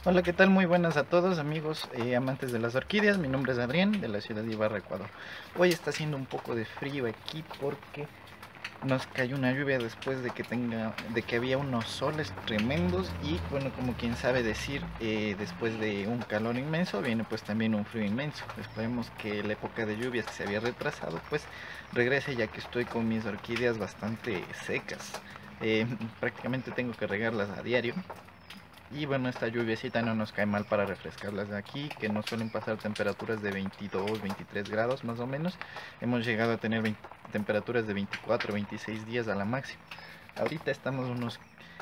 Hola, ¿qué tal? Muy buenas a todos amigos amantes de las orquídeas. Mi nombre es Adrián de la ciudad de Ibarra, Ecuador. Hoy está haciendo un poco de frío aquí porque nos cayó una lluvia después de que había unos soles tremendos y bueno, como quien sabe decir, después de un calor inmenso viene pues también un frío inmenso. Esperemos que la época de lluvias que se había retrasado pues regrese, ya que estoy con mis orquídeas bastante secas. Prácticamente tengo que regarlas a diario. Y bueno, esta lluviecita no nos cae mal para refrescarlas de aquí, que no suelen pasar temperaturas de 22, 23 grados más o menos. Hemos llegado a tener temperaturas de 24, 26 días a la máxima. Ahorita estamos unos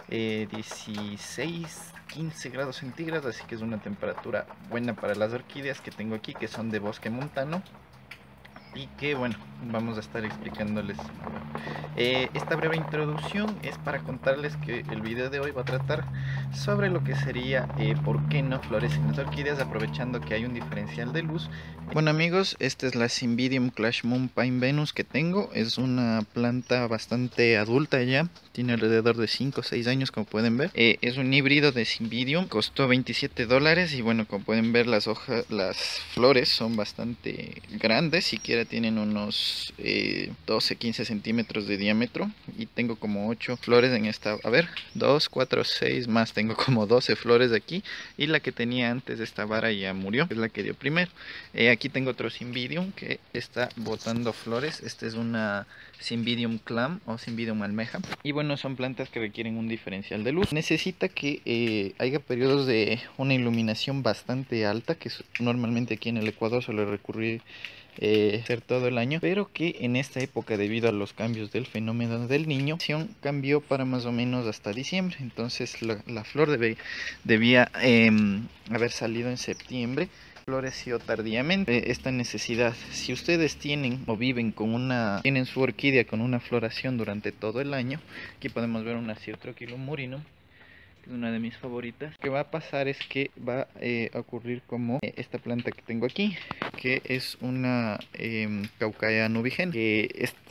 16, 15 grados centígrados, así que es una temperatura buena para las orquídeas que tengo aquí, que son de bosque montano. Y que bueno, vamos a estar explicándoles. Esta breve introducción es para contarles que el video de hoy va a tratar sobre lo que sería por qué no florecen las orquídeas, aprovechando que hay un diferencial de luz. Bueno amigos, esta es la Cymbidium Clash Moon Pine Venus que tengo. Es una planta bastante adulta ya, tiene alrededor de 5 o 6 años como pueden ver. Es un híbrido de Cymbidium, costó $27 y bueno, como pueden ver las hojas, las flores son bastante grandes, siquiera tienen unos 12, 15 centímetros de diámetro y tengo como 8 flores en esta, a ver, 2, 4, 6 más, tengo como 12 flores aquí y la que tenía antes de esta vara ya murió, es la que dio primero. Aquí tengo otro Cymbidium que está botando flores. Esta es una Cymbidium clam o Cymbidium almeja. Y bueno, son plantas que requieren un diferencial de luz. Necesita que haya periodos de una iluminación bastante alta, que normalmente aquí en el Ecuador suele recurrir ser todo el año, pero que en esta época, debido a los cambios del fenómeno del niño, cambió para más o menos hasta diciembre. Entonces la flor debía haber salido en septiembre, floreció tardíamente. Esta necesidad, si ustedes tienen o viven con tienen su orquídea con una floración durante todo el año, aquí podemos ver una Cirtrochilum murinum, que es una de mis favoritas. Lo que va a pasar es que va a ocurrir como esta planta que tengo aquí, que es una Caucaea nubigena, que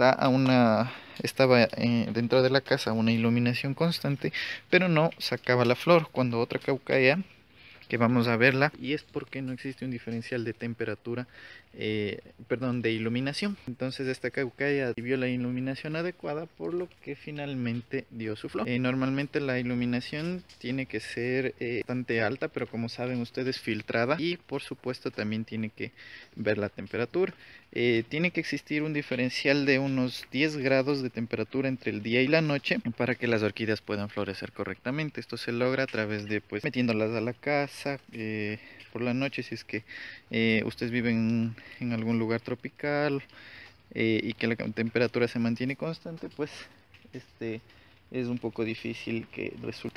estaba dentro de la casa a una iluminación constante, pero no sacaba la flor, cuando otra Caucaea, que vamos a verla, y es porque no existe un diferencial de temperatura, perdón, de iluminación. Entonces esta caucaia vio la iluminación adecuada, por lo que finalmente dio su flor. Normalmente la iluminación tiene que ser bastante alta, pero como saben ustedes, filtrada, y por supuesto también tiene que ver la temperatura. Tiene que existir un diferencial de unos 10 grados de temperatura entre el día y la noche para que las orquídeas puedan florecer correctamente. Esto se logra a través de pues metiéndolas a la casa por la noche, si es que ustedes viven en algún lugar tropical y que la temperatura se mantiene constante, pues este es un poco difícil que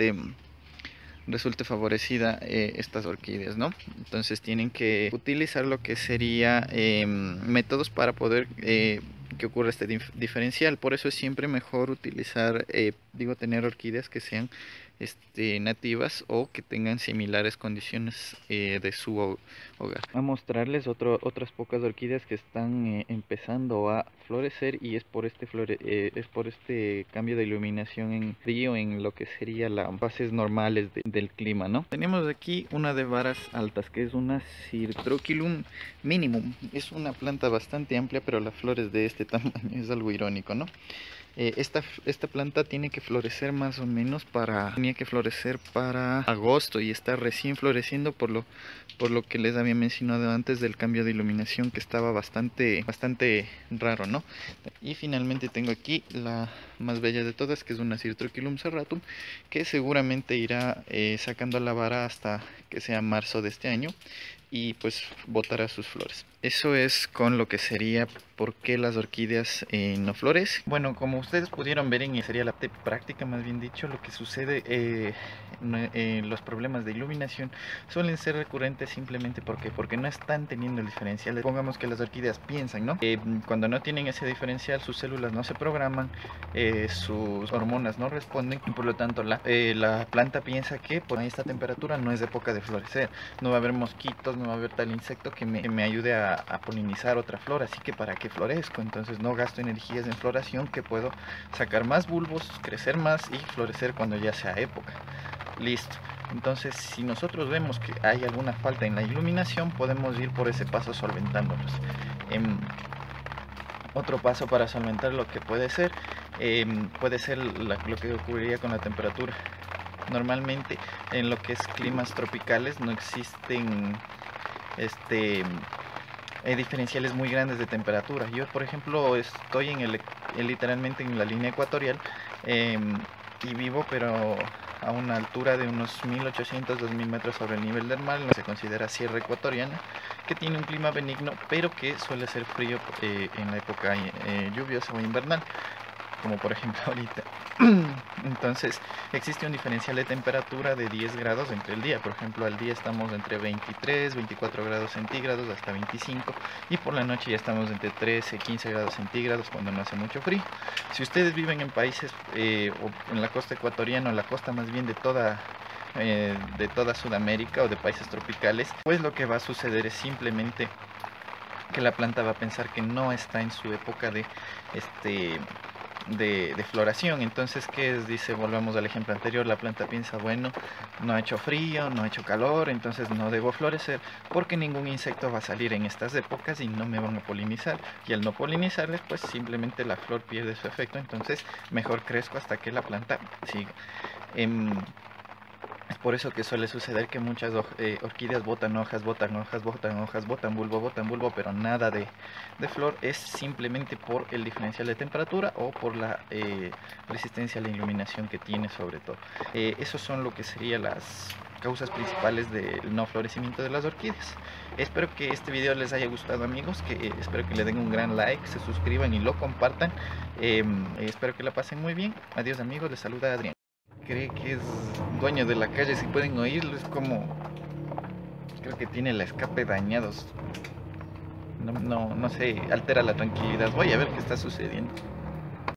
resulte favorecida estas orquídeas, ¿no? Entonces tienen que utilizar lo que sería métodos para poder que ocurra este diferencial. Por eso es siempre mejor utilizar, tener orquídeas que sean nativas o que tengan similares condiciones de su hogar. Voy a mostrarles otras pocas orquídeas que están empezando a florecer, y es por es por este cambio de iluminación en frío, en lo que sería las fases normales del clima, ¿no? Tenemos aquí una de varas altas, que es una Cirtrochilum minimum. Es una planta bastante amplia, pero la flor es de este tamaño, es algo irónico, ¿no? Esta planta tiene que florecer más o menos tenía que florecer para agosto, y está recién floreciendo por lo que les había mencionado antes del cambio de iluminación, que estaba bastante raro, ¿no? Y finalmente tengo aquí la más bella de todas, que es una Cirtrochilum serratum, que seguramente irá sacando la vara hasta que sea marzo de este año, y pues botará sus flores. Eso es con lo que sería por qué las orquídeas no florecen. Bueno, como ustedes pudieron ver en sería la práctica, más bien dicho, lo que sucede, los problemas de iluminación suelen ser recurrentes simplemente porque no están teniendo el diferencial. Pongamos que las orquídeas piensan, ¿no? Cuando no tienen ese diferencial, sus células no se programan, sus hormonas no responden, y por lo tanto la planta piensa que por esta temperatura no es época de florecer, no va a haber mosquitos, no va a haber tal insecto que me ayude a polinizar otra flor, así que para qué florezco. Entonces no gasto energías en floración, que puedo sacar más bulbos, crecer más y florecer cuando ya sea época. Listo. Entonces, si nosotros vemos que hay alguna falta en la iluminación, podemos ir por ese paso solventándolos. Otro paso para solventar lo que puede ser lo que ocurriría con la temperatura. Normalmente en lo que es climas tropicales no existen diferenciales muy grandes de temperatura. Yo, por ejemplo, estoy literalmente en la línea ecuatorial, y vivo pero a una altura de unos 1800-2000 metros sobre el nivel del mar. Se considera sierra ecuatoriana, que tiene un clima benigno, pero que suele ser frío en la época lluviosa o invernal, como por ejemplo ahorita. Entonces existe un diferencial de temperatura de 10 grados entre el día. Por ejemplo, al día estamos entre 23, 24 grados centígrados hasta 25, y por la noche ya estamos entre 13, 15 grados centígrados cuando no hace mucho frío. Si ustedes viven en países o en la costa ecuatoriana, o la costa más bien de toda Sudamérica, o de países tropicales, pues lo que va a suceder es simplemente que la planta va a pensar que no está en su época de floración. Entonces, ¿qué es? Dice, volvamos al ejemplo anterior, la planta piensa, bueno, no ha hecho frío, no ha hecho calor, entonces no debo florecer, porque ningún insecto va a salir en estas épocas y no me van a polinizar, y al no polinizarles, pues simplemente la flor pierde su efecto. Entonces mejor crezco hasta que la planta siga. Es por eso que suele suceder que muchas orquídeas botan hojas, botan hojas, botan hojas, botan bulbo, pero nada de flor. Es simplemente por el diferencial de temperatura o por la resistencia a la iluminación que tiene, sobre todo. Esos son lo que serían las causas principales del no florecimiento de las orquídeas. Espero que este video les haya gustado, amigos, espero que le den un gran like, se suscriban y lo compartan. Espero que la pasen muy bien. Adiós, amigos, les saluda Adrián. Cree que es dueño de la calle, si pueden oírlo, es como, creo que tiene el escape dañados. No sé, altera la tranquilidad. Voy a ver qué está sucediendo.